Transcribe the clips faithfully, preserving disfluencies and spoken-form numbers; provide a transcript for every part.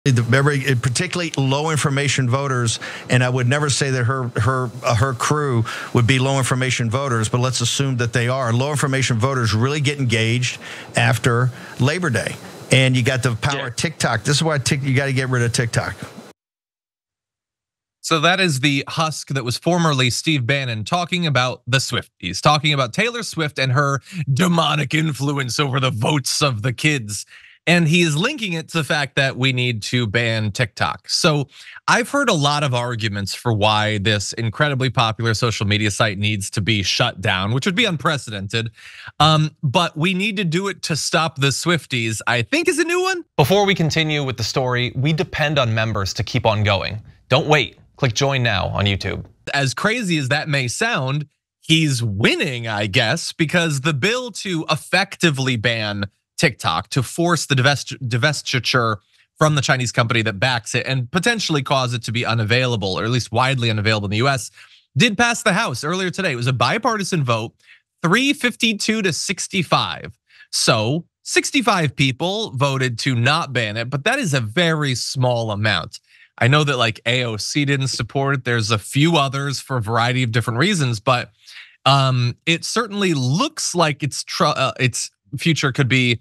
The very particularly low information voters, and I would never say that her her uh, her crew would be low information voters, but let's assume that they are. Low information voters really get engaged after Labor Day, and you got the power yeah. of TikTok. This is why tick, you got to get rid of TikTok. So that is the husk that was formerly Steve Bannon talking about the Swifties, talking about Taylor Swift and her demonic influence over the votes of the kids. And he is linking it to the fact that we need to ban TikTok. So I've heard a lot of arguments for why this incredibly popular social media site needs to be shut down, which would be unprecedented. Um, but we need to do it to stop the Swifties, I think is a new one. Before we continue with the story, we depend on members to keep on going. Don't wait. Click join now on YouTube. As crazy as that may sound, he's winning, I guess, because the bill to effectively ban TikTok, to force the divestiture from the Chinese company that backs it and potentially cause it to be unavailable, or at least widely unavailable in the U S, did pass the House earlier today. It was a bipartisan vote, three fifty-two to sixty-five. So sixty-five people voted to not ban it, but that is a very small amount. I know that like A O C didn't support it. There's a few others for a variety of different reasons, but um, it certainly looks like its uh, its future could be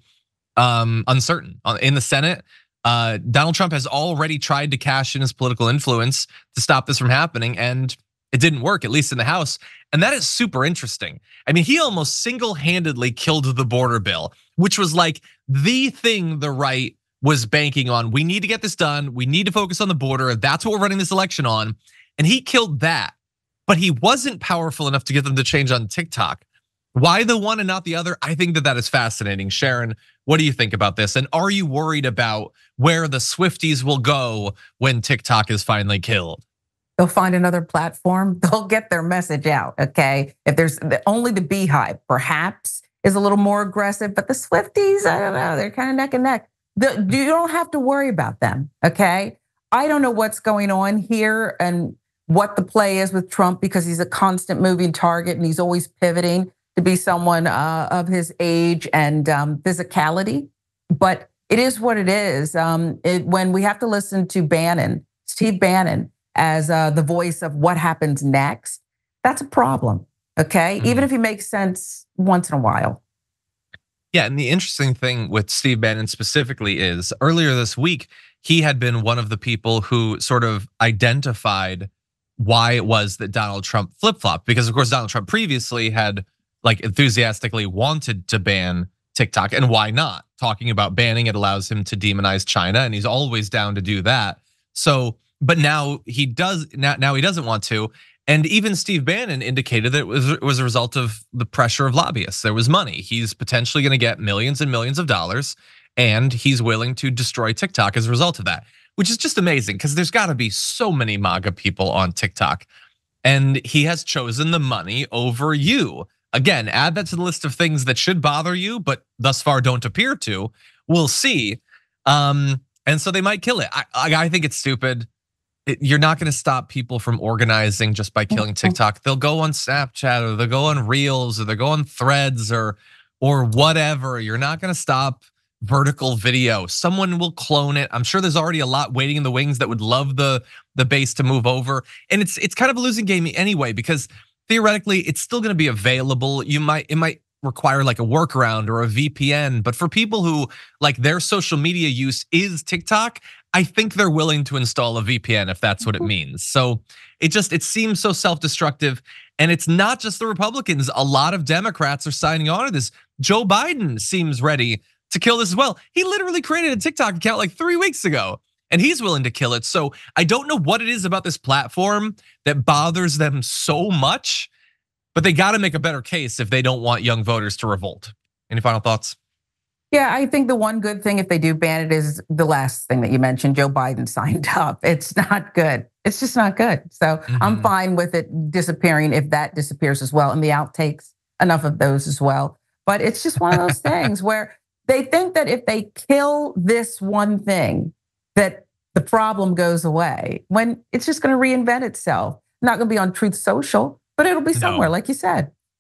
um, uncertain. In the Senate, uh, Donald Trump has already tried to cash in his political influence to stop this from happening, and it didn't work, at least in the House. And that is super interesting. I mean, he almost single-handedly killed the border bill, which was like the thing the right was banking on. We need to get this done. We need to focus on the border. That's what we're running this election on. And he killed that, but he wasn't powerful enough to get them to change on TikTok. Why the one and not the other? I think that that is fascinating. Sharon, what do you think about this? And are you worried about where the Swifties will go when TikTok is finally killed? They'll find another platform. They'll get their message out, okay? If there's only the Beehive, perhaps, is a little more aggressive, but the Swifties, I don't know, they're kind of neck and neck. The, you don't have to worry about them, okay? I don't know what's going on here and what the play is with Trump, because he's a constant moving target and he's always pivoting to be someone uh, of his age and um, physicality. But it is what it is. Um, it, when we have to listen to Bannon, Steve Bannon, as uh, the voice of what happens next, that's a problem, okay? Mm-hmm. Even if he makes sense once in a while. Yeah, and the interesting thing with Steve Bannon specifically is earlier this week, he had been one of the people who sort of identified why it was that Donald Trump flip-flopped. Because of course, Donald Trump previously had like enthusiastically wanted to ban TikTok, and why not? Talking about banning it allows him to demonize China, and he's always down to do that. So, but now he does, now, now he doesn't want to. And even Steve Bannon indicated that it was, it was a result of the pressure of lobbyists. There was money. He's potentially going to get millions and millions of dollars, and he's willing to destroy TikTok as a result of that, which is just amazing because there's got to be so many MAGA people on TikTok. And he has chosen the money over you. Again, add that to the list of things that should bother you, but thus far don't appear to. We'll see. Um, and so they might kill it. I, I think it's stupid. You're not going to stop people from organizing just by killing TikTok. They'll go on Snapchat, or they'll go on Reels, or they'll go on Threads, or or whatever. You're not going to stop vertical video. Someone will clone it. I'm sure there's already a lot waiting in the wings that would love the the base to move over. And it's it's kind of a losing game anyway, because theoretically it's still going to be available. You might it might require like a workaround or a V P N, but for people who like their social media use is TikTok, I think they're willing to install a V P N if that's what it means. So it just, it seems so self-destructive. And it's not just the Republicans. A lot of Democrats are signing on to this. Joe Biden seems ready to kill this as well. He literally created a TikTok account like three weeks ago, and he's willing to kill it. So I don't know what it is about this platform that bothers them so much, but they got to make a better case if they don't want young voters to revolt. Any final thoughts? Yeah, I think the one good thing if they do ban it is the last thing that you mentioned, Joe Biden signed up. It's not good. It's just not good. So mm-hmm. I'm fine with it disappearing if that disappears as well. And the outtakes, enough of those as well. But it's just one of those things where they think that if they kill this one thing, that the problem goes away, when it's just going to reinvent itself. Not going to be on Truth Social, but it'll be somewhere, no. like you said.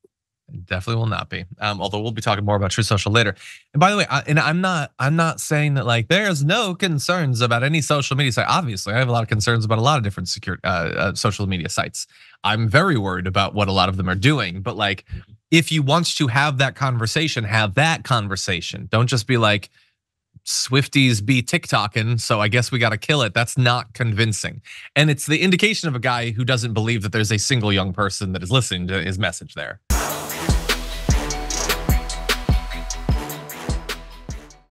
It definitely will not be. Um, although we'll be talking more about Truth Social later. And by the way, I, and I'm not, I'm not saying that like there's no concerns about any social media site. Obviously, I have a lot of concerns about a lot of different secure uh, uh, social media sites. I'm very worried about what a lot of them are doing. But like, if you want to have that conversation, have that conversation. Don't just be like, Swifties be TikToking, so I guess we got to kill it. That's not convincing. And it's the indication of a guy who doesn't believe that there's a single young person that is listening to his message there.